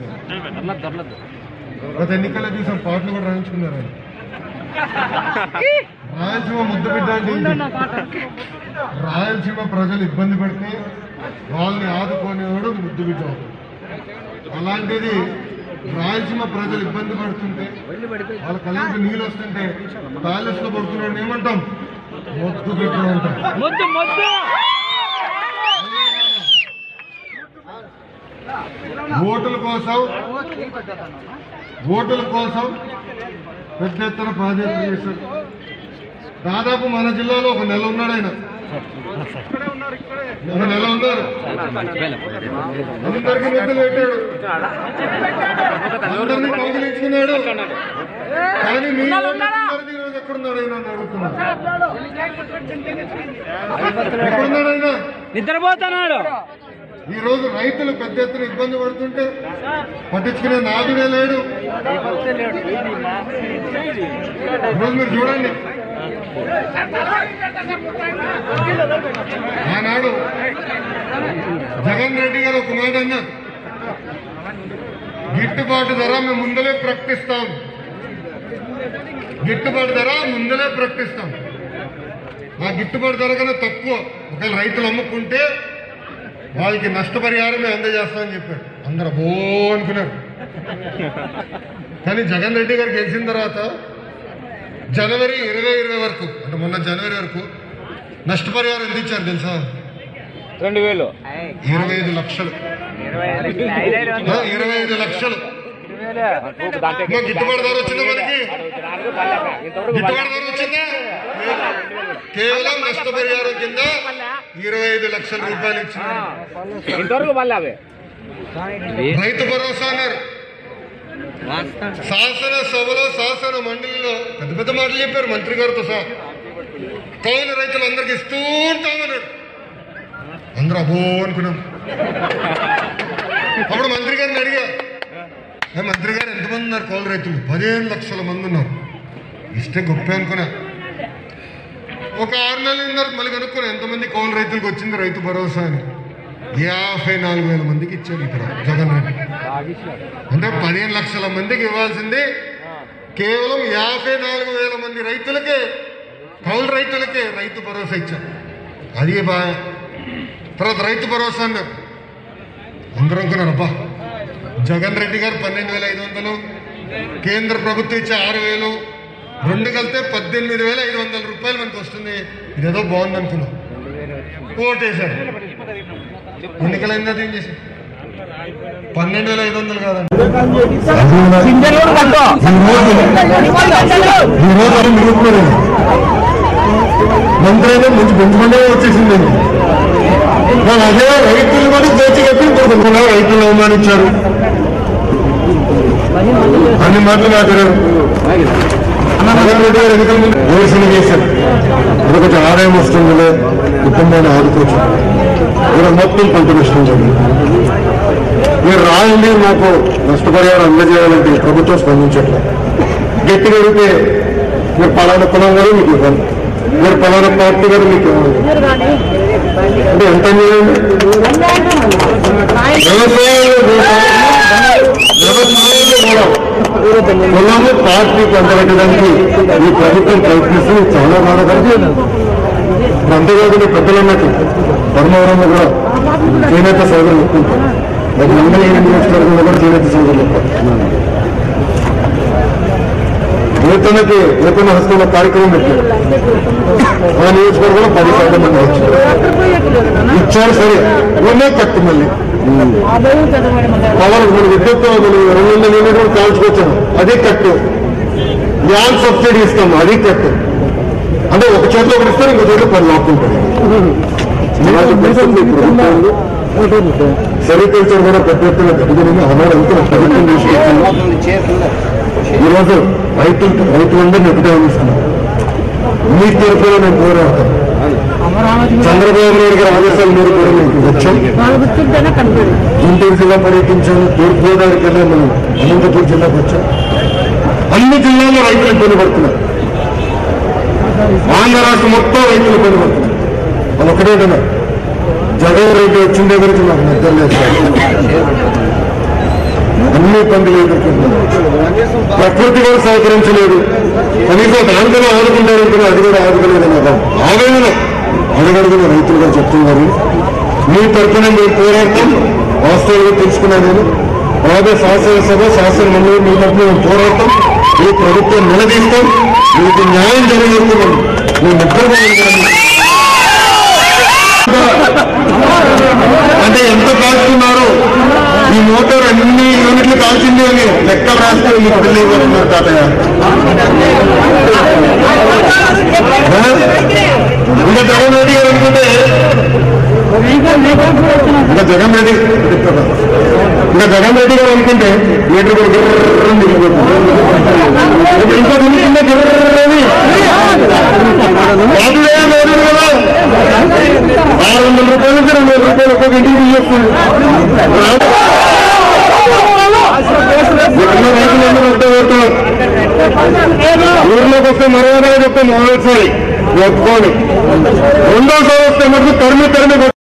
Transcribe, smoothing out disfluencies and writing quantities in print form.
గత ఎన్నికల్లో చూసాం పాటలు కూడా రాయించుకున్నారు ఆయన. రాయలసీమ ముద్దు బిడ్డ అంటే రాయలసీమ ప్రజలు ఇబ్బంది పడితే వాళ్ళని ఆదుకునేవాడు ముద్దు బిడ్డ. అలాంటిది రాయలసీమ ప్రజలు ఇబ్బంది పడుతుంటే వాళ్ళ కళ్ళకి నీళ్ళు వస్తుంటే ప్యాలెస్ లో పడుతున్నాడు ఏమంటాం? ముద్దు బిడ్డ అంటాం. ఓటుల కోసం పెద్ద ఎత్తున పాదయాత్ర చేశారు. దాదాపు మన జిల్లాలో ఒక నెల ఉన్నాడు ఆయన. ఒక నెల ఉన్నారు. అందరికీ నిధులు పెట్టాడు, అందరినీ కౌగిలించుకున్నాడు. కానీ మీ ఈరోజు ఎక్కడున్నాడు ఆయన అని అడుగుతున్నాడు. ఎక్కడున్నాడు ఆయన? నిద్రపోతున్నాడు. ఈ రోజు రైతులు పెద్ద ఎత్తున ఇబ్బంది పడుతుంటే పట్టించుకునే నాదుడే లేడు. ఈరోజు మీరు చూడండి, ఆనాడు జగన్ రెడ్డి గారు ఒక మాట అన్నారు, గిట్టుబాటు ధర మేము ముందలే ప్రకటిస్తాం, గిట్టుబాటు ధర ముందలే ప్రకటిస్తాం. ఆ గిట్టుబాటు ధర కన్నా తక్కువ ఒకవేళ రైతులు అమ్ముకుంటే వాళ్ళకి నష్టపరిహారమే అందజేస్తామని చెప్పాడు. అందరూ అబ్బో అనుకున్నారు. కానీ జగన్ రెడ్డి గారు గెలిచిన తర్వాత జనవరి 2020 వరకు, అంటే మొన్న జనవరి వరకు నష్టపరిహారం ఎంత ఇచ్చారు తెలుసా? 2000, 25 లక్షలు. 25 లక్షలు గిట్టుబాటు ధర వచ్చిందా? మనకి గిట్టుబాటు ధర వచ్చిందా? కేవలం నష్టపరిహారం కింద 25 లక్షల రూపాయలు ఇచ్చింది. రైతు భరోసా అన్నారు. శాసన సభలో శాసన మండలిలో పెద్ద పెద్ద మాటలు చెప్పారు మంత్రి గారితో సహా. కౌలు రైతులందరికీ ఇస్తూ ఉంటామన్నాడు. అందరూ అబో అనుకున్నాం. అప్పుడు మంత్రి గారిని అడిగా, మంత్రి గారు ఎంతమంది ఉన్నారు కౌలు రైతులు? 15 లక్షల మంది ఉన్నారు. ఇస్తే గొప్ప అనుకున్నా. ఒక 6 నెలల తర్వాత మళ్ళీ కనుక్కున్నా ఎంతమంది కౌలు రైతులకు వచ్చింది రైతు భరోసా అని. 54,000 మందికి ఇచ్చాడు ఇక్కడ జగన్ రెడ్డి. అంటే 15 లక్షల మందికి ఇవ్వాల్సింది కేవలం 54,000 మంది రైతులకే, కౌలు రైతులకే రైతు భరోసా ఇచ్చారు. అది బాగా. తర్వాత రైతు భరోసా అన్నారు. అందరూ అనుకున్నారు అబ్బా జగన్ రెడ్డి గారు 12,500, కేంద్ర ప్రభుత్వం ఇచ్చే 6,000, రెండు కలితే 18,500 రూపాయలు మనకు వస్తుంది. ఇదేదో బాగుంది అనుకున్నాం. ఓటేశారు. ఎన్నికలైన ఏం చేశారు? 12,500 కాదండి. మంత్రి అయినా మంచి పెంచుకుంటే వచ్చేసింది. అదే రైతులు కూడా చేసి చెప్పి రైతులు అవమానించారు, అన్ని మాటలు మాట్లాడారు. జగన్ రెడ్డి గారు ఎన్నికల ముందు ఘోషణ చేశారు, ఇది కొంచెం ఆదాయం వస్తుందిలే, కుటుంబాన్ని ఆదుకోవచ్చు. ఇక్కడ మొత్తం పంట నష్టం జరిగింది. మీరు రాయండి, మాకు నష్టపరిహారం అందజేయాలంటే ప్రభుత్వం స్పందించట్లేదు. గట్టిగా అడిగితే మీరు పలానా కులం గారు మీకు ఇవ్వాలి, మీరు పలానా పార్టీ గారు మీకు ఇవ్వాలి. అంటే ఎంత కులాన్ని పార్టీకి అందబెట్టడానికి ఈ ప్రభుత్వం ప్రయత్నిస్తూ చాలా బాధపడుతుంది. అంతేకాకుండా పెద్దలు అన్నట్టు ధర్మవరంలో కూడా చేనేత సోదరులు ఒప్పుకుంటారు. అది మండలి నియోజకవర్గంలో కూడా చేనేత సోదరులు వేతనకి వేతన హస్తంలో కార్యక్రమం పెట్టారు. ఆ నియోజకవర్గంలో 10,000 మంది వచ్చారు. ఇచ్చారు సరే, ఉన్నే కట్టు మళ్ళీ పవర్ విద్యుత్ 200 యూనిట్లు కాల్చుకొచ్చాము, అదే కట్టు. ల్యాండ్ సబ్సిడీ ఇస్తాము, అది కట్టు. అంటే ఒక చేతిలో ఒకటి ఇస్తారు, ఇంకో చేతిలో 10 లాక్కుంటారు. సెరికల్చర్ కూడా పెద్ద ఎత్తున పెరుగుతుంది. అమలు అంతా ప్రభుత్వం తీసుకొచ్చింది. ఈరోజు రైతులందరినీ ఒకటే అందిస్తున్నారు. మీ తీర్పులో నేను పోరాడతాను. చంద్రబాబు నాయుడు గారి ఆదేశాలు మీరు కూడా మీకు వచ్చాం. గుంటూరు జిల్లా పర్యటించాను, తూర్పుగోదావరికి వెళ్ళి మనం అనంతపూర్ జిల్లాకు వచ్చాం. అన్ని జిల్లాల్లో రైతులు ఇబ్బంది పడుతున్నారు. ఆంధ్ర రాష్ట్రం మొత్తం రైతులు ఇబ్బంది పడుతున్నారు. అది ఒకటే కదా, జగన్ రెడ్డి వచ్చిన దగ్గర నుంచి మాకు నిద్ర లేదు. అన్ని ఇబ్బందులు ఎదుర్కొంటున్నారు. ప్రకృతి కూడా సహకరించలేదు. కనీసం దానికన్నా ఆదుకుంటారంటున్నా అది కూడా ఆదుకోలేదు. ఆవేదన అడుగడుగున రైతులు కూడా చెప్తున్నారు. మీ తరఫున మీరు పోరాటం వాస్తవంగా తెలుసుకున్నాను నేను. అలాగే శాసనసభ శాసన మండలి మీ తరఫున మేము పోరాటం ఈ ప్రభుత్వం నిలదీస్తాం. మీకు న్యాయం జరగజేస్తున్నాం. మేము నిద్రగా అంటే ఎంత కాల్చుతున్నారు ఈ మోటార్ అన్ని యూనిట్లు కాల్చింది అని లెక్క రాస్తే మీకు తెలియబోతున్నారు తాతయ్య. ఇంకా జగన్ రెడ్డి గారు అనుకుంటే ఇంకా జగన్ రెడ్డి గారు అనుకుంటే మీటర్ కూడా గిర్రని దిగిపోతుంది. ఇంకా దిగుతుందే గిర్రని కదా 600 రూపాయలు 200 రూపాయలు ఒక్కొక్క ఇంటికి తీసేస్తుంది. ఊర్లోకి వస్తే మర్యాదగా చెప్తే మొదటిసారి ఒప్పుకోండి. రెండోసారి వస్తే మటుకు తరిమి